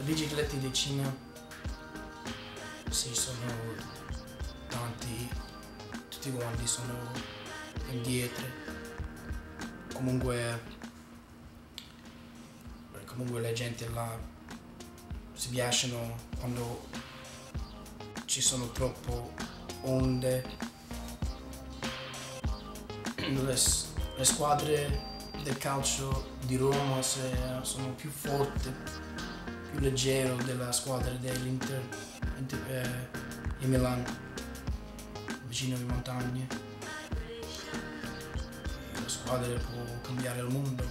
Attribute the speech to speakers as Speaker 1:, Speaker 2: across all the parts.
Speaker 1: biciclette di Cina, sì, sono tanti, tutti quanti sono indietro. Comunque le gente là si piacciono quando ci sono troppo onde. Le squadre del calcio di Roma sono più forti, più leggero della squadra dell'Inter di Milano, vicino alle montagne. La squadra può cambiare il mondo.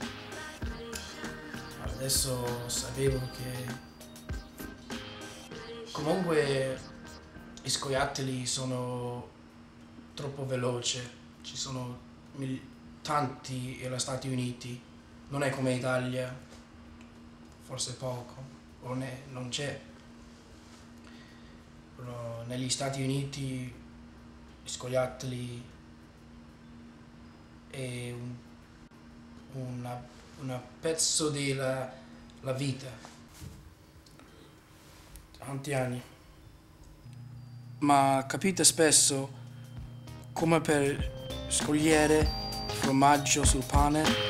Speaker 1: Adesso sapevo che comunque i scoiattoli sono troppo veloci, ci sono tanti negli Stati Uniti, non è come Italia, forse poco, o non c'è. Però negli Stati Uniti gli scoiattoli è un pezzo della vita, tanti anni. Ma capite spesso come per scogliere formaggio sul pane?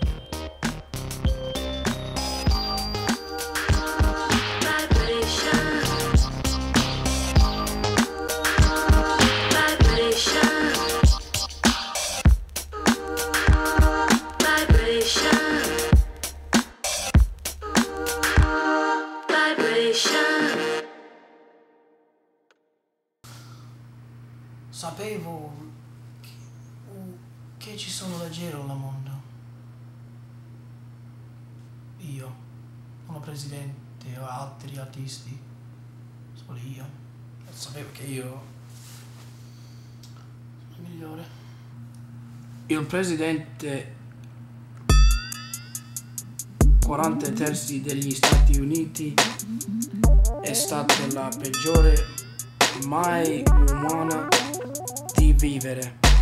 Speaker 1: Sapevo che ci sono leggero nel mondo. Io, come presidente o altri artisti, solo io. Sapevo che io sono il migliore. Il presidente 43 degli Stati Uniti è stata la peggiore mai umana di vivere.